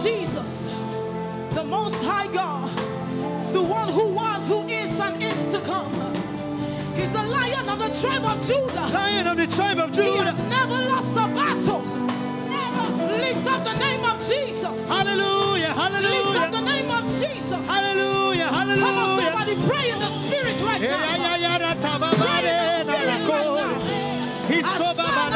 Jesus, the Most High God, the one who was, who is, and is to come. He's the Lion of the tribe of Judah. Lion of the tribe of Judah. He has never lost a battle. Lift up the name of Jesus. Hallelujah, hallelujah. Lift up the name of Jesus. Hallelujah, hallelujah. Come on, somebody pray in the spirit right now. Pray in the spirit right now. He's so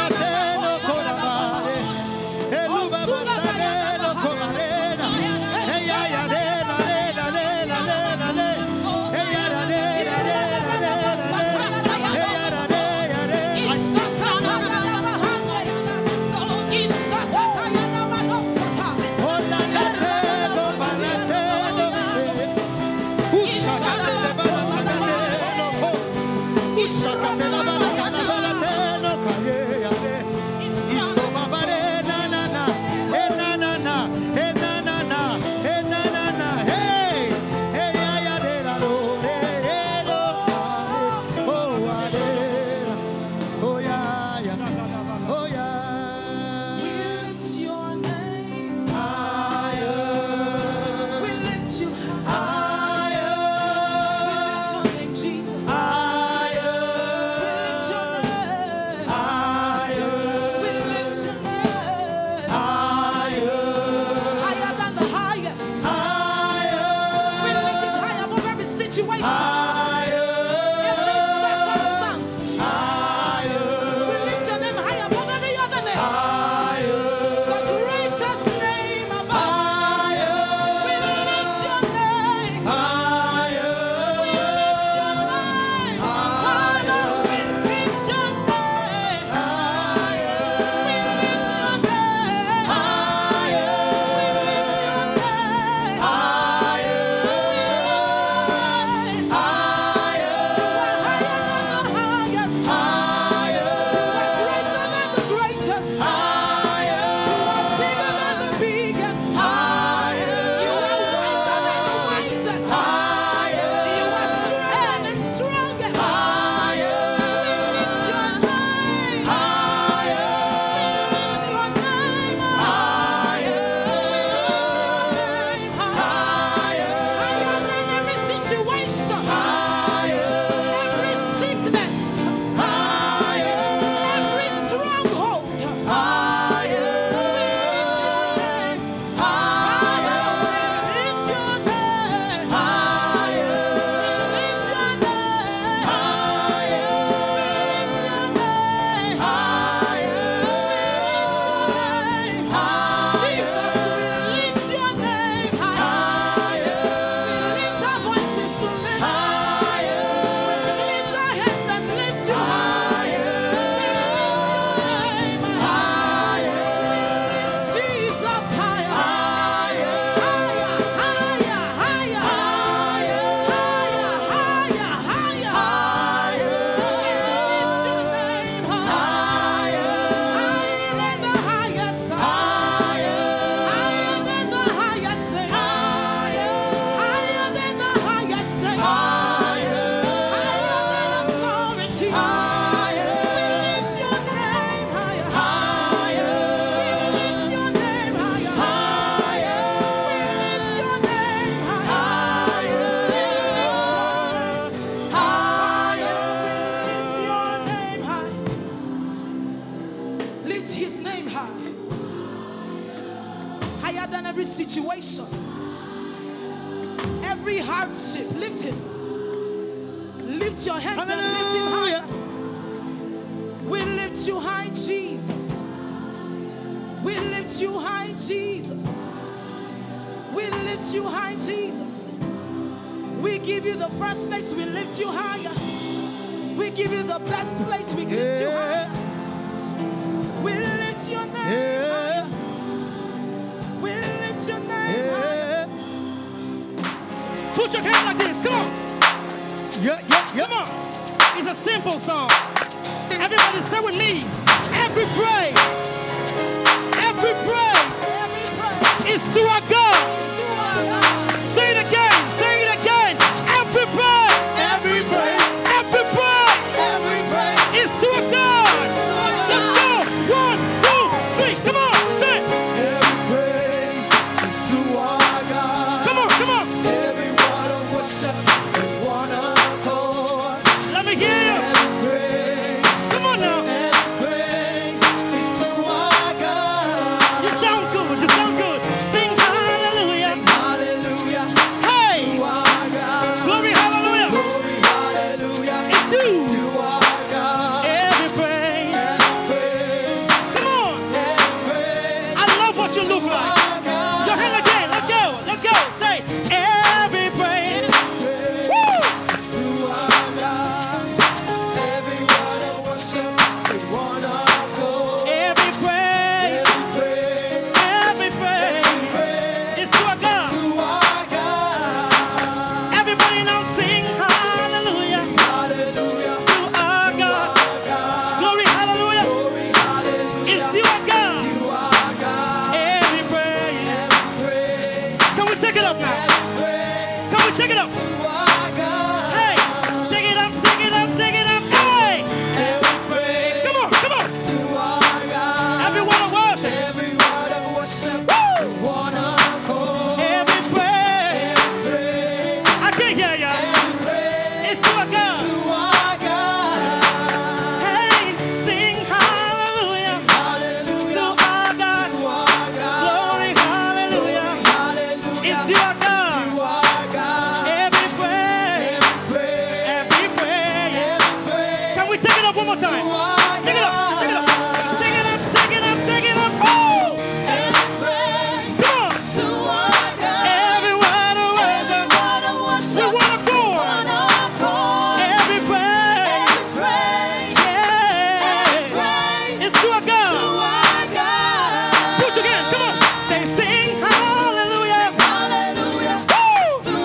situation, every hardship, lift him. Lift your hands. Hallelujah. And lift him higher. We lift you high, Jesus. We lift you high, Jesus. We lift you high, Jesus. We give you the first place, we lift you higher. We give you the best place, we lift you higher. We lift your name higher. We lift your name higher. Put your hand like this, come on. Yeah. Come on. It's a simple song. Everybody say with me. Every praise is to our God. Say it again. Every praise is to our God. Let's go. 1, 2, 3. Come on, say it. Every praise is up now. Come on, take it up. Hey, take it up, take it up, take it up. Hey, come on, come on. Everyone of worship. Woo! Every praise. I can't hear ya. It's to our God. Hey, sing hallelujah to our God. Glory, hallelujah. It's to our God. Every praise. Can we take it up one more time? Take it up, take it up, take it up, take it up, take it up. Woo! Come on. Every word of worship. We want to go. Every praise. Yeah. It's to our God. Put your hand. Come on. Say, sing hallelujah. Woo!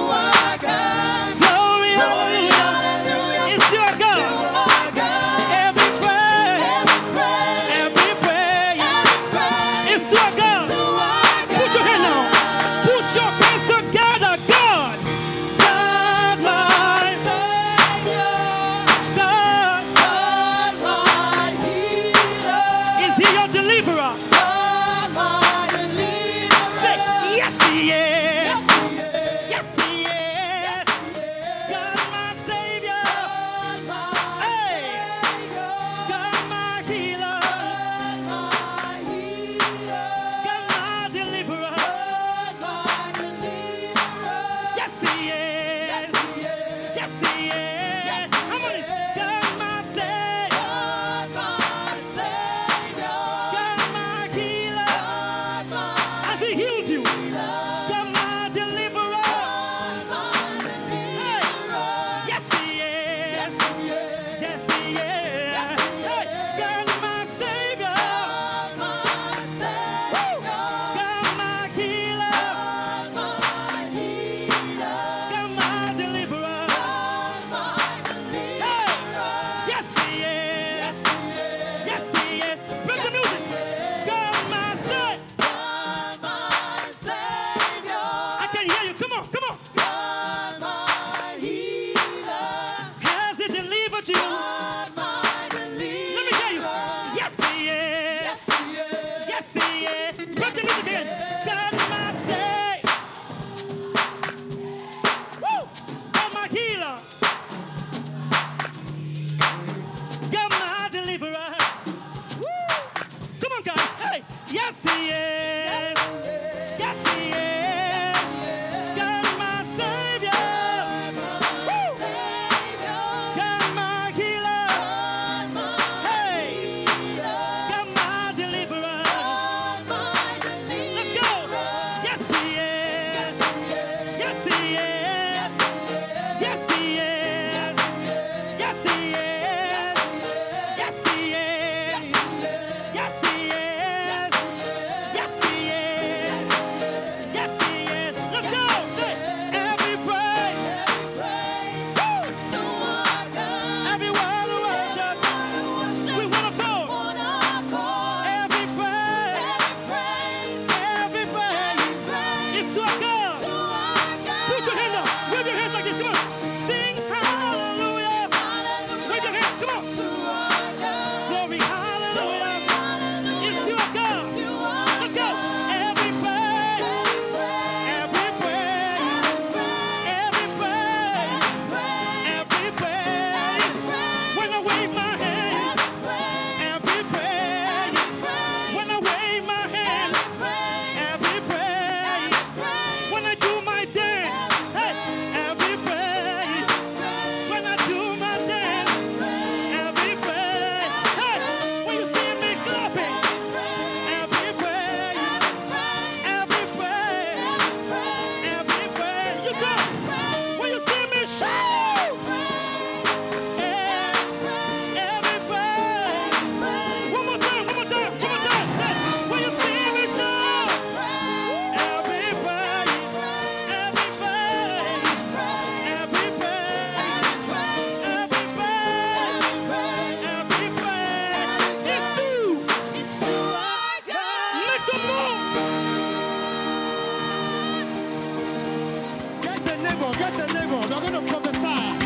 Glory, hallelujah. It's to our God. Every praise. It's to our God. Put your hand now. Put your hands together. God. God, my Savior. God. Is he your deliverer? Say, yes, he is. Yes, he is. God, my Savior. Hey. God, my healer. God, my deliverer. Yes, he is. Yes, he is. How many? God, my Savior. God, my healer. Has he healed you? God, my deliverer. Hey. Yes, he is. Yes, he is. Hey. God, my Savior. Woo. God, my healer. God, my deliverer. Hey. Yes, he is. Yes, he is. Bring the music. God, my Savior. I can hear you. Come on, come on. Has he delivered you? Let me hear you. Yes, he is. Yes, he is. Bring the music again. God, my Savior. Woo! God, my healer. God, my deliverer. Woo! Come on, guys. Hey, yes, he is. Yes, he is. God, my Savior. Woo! God, my healer. Hey, God, my deliverer. Let's go. Yes, he is. Yes, he is. Yes, he is. Yes, he is. Yes, he is. Yes, he is. Yes, he is. Yes, he is. Let's go. Say, every praise. Woo! Every word of worship. We want to go. Every praise. Every praise. It's to our God. Put your hand Touch a neighbor. We're going to prophesy.